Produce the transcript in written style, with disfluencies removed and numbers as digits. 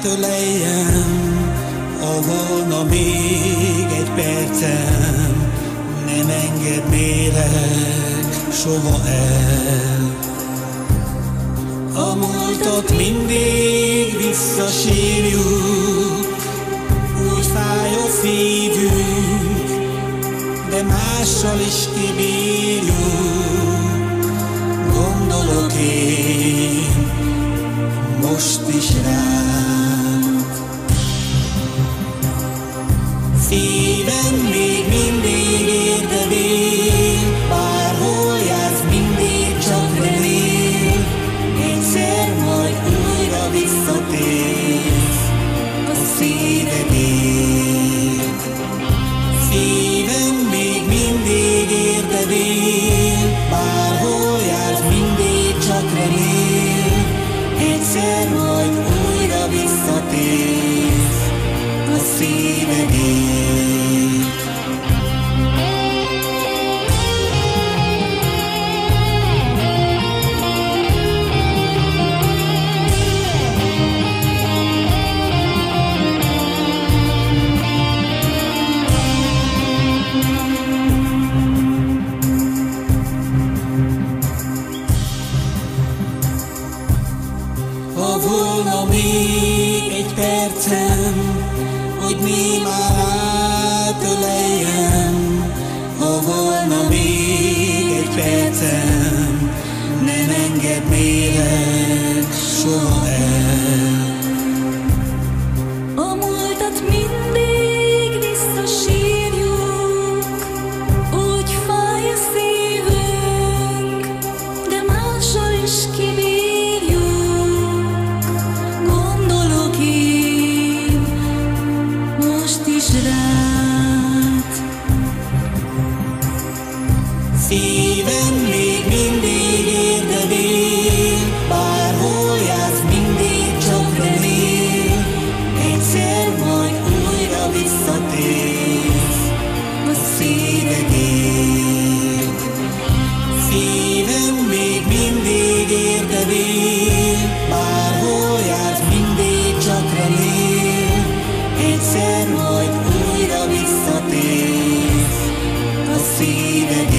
átöleljem, ha volna még egy percem, nem engednélek soha el. A múltat mindig visszasírjuk, úgy fáj a szívünk, de mással is kibírjuk. Gondolok én most is rád. Szívem még mindig érdemél, bárhol jársz, mindig csak remél. Egyszer majd újra visszatérsz a szívedért. Szívem még mindig érdemél, bárhol jársz, mindig csak remél. Egyszer majd újra visszatérsz a szívedért. Ha volna még egy percem, hogy mi már átöleljem, ha volna még egy percem, nem engednélek soha el. A múltat mindig visszasírjuk, úgy fáj a szívünk, de mással is kibírjuk. Gondolok én most is rád. Szívem még mindig érdemél, bárhol jársz, mindig csak remél. Egyszer majd újra visszatérsz a szívedért. Szívem még mindig érdemél, bárhol jársz, mindig csak remél. Egyszer majd újra visszatérsz a szívedért.